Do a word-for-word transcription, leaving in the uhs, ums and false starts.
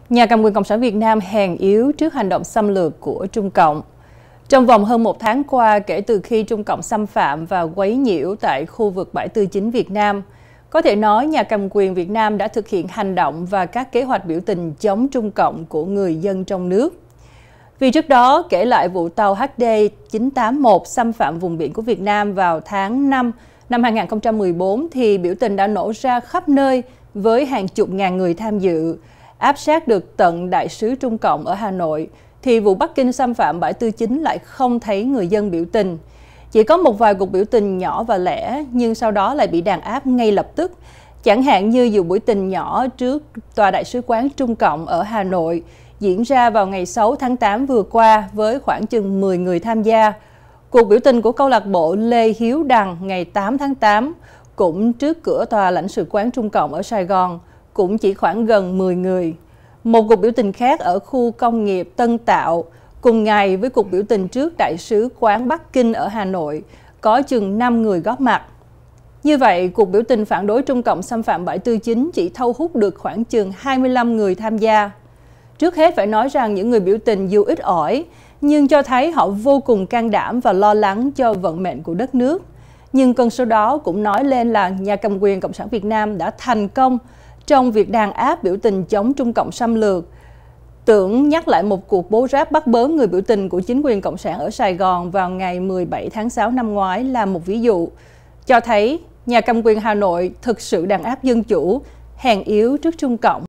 Nhà cầm quyền Cộng sản Việt Nam hèn yếu trước hành động xâm lược của Trung Cộng. Trong vòng hơn một tháng qua, kể từ khi Trung Cộng xâm phạm và quấy nhiễu tại khu vực bãi tư chính Việt Nam, có thể nói nhà cầm quyền Việt Nam đã thực hiện hành động và các kế hoạch biểu tình chống Trung Cộng của người dân trong nước. Vì trước đó, kể lại vụ tàu H D chín tám một xâm phạm vùng biển của Việt Nam vào tháng năm năm hai nghìn không trăm mười bốn, thì biểu tình đã nổ ra khắp nơi với hàng chục ngàn người tham dự, áp sát được tận Đại sứ Trung Cộng ở Hà Nội, thì vụ Bắc Kinh xâm phạm bãi tư chính lại không thấy người dân biểu tình. Chỉ có một vài cuộc biểu tình nhỏ và lẻ, nhưng sau đó lại bị đàn áp ngay lập tức. Chẳng hạn như vụ biểu tình nhỏ trước Tòa Đại sứ quán Trung Cộng ở Hà Nội, diễn ra vào ngày sáu tháng tám vừa qua với khoảng chừng mười người tham gia. Cuộc biểu tình của câu lạc bộ Lê Hiếu Đằng ngày tám tháng tám, cũng trước cửa Tòa lãnh sự quán Trung Cộng ở Sài Gòn, cũng chỉ khoảng gần mười người. Một cuộc biểu tình khác ở khu công nghiệp Tân Tạo, cùng ngày với cuộc biểu tình trước Đại sứ quán Bắc Kinh ở Hà Nội, có chừng năm người góp mặt. Như vậy, cuộc biểu tình phản đối Trung Cộng xâm phạm bãi tư chính chỉ thu hút được khoảng chừng hai mươi lăm người tham gia. Trước hết phải nói rằng những người biểu tình dù ít ỏi, nhưng cho thấy họ vô cùng can đảm và lo lắng cho vận mệnh của đất nước. Nhưng con số đó cũng nói lên là nhà cầm quyền Cộng sản Việt Nam đã thành công trong việc đàn áp biểu tình chống Trung Cộng xâm lược. Tưởng nhắc lại một cuộc bố ráp bắt bớ người biểu tình của chính quyền Cộng sản ở Sài Gòn vào ngày mười bảy tháng sáu năm ngoái là một ví dụ, cho thấy nhà cầm quyền Hà Nội thực sự đàn áp dân chủ, hèn yếu trước Trung Cộng.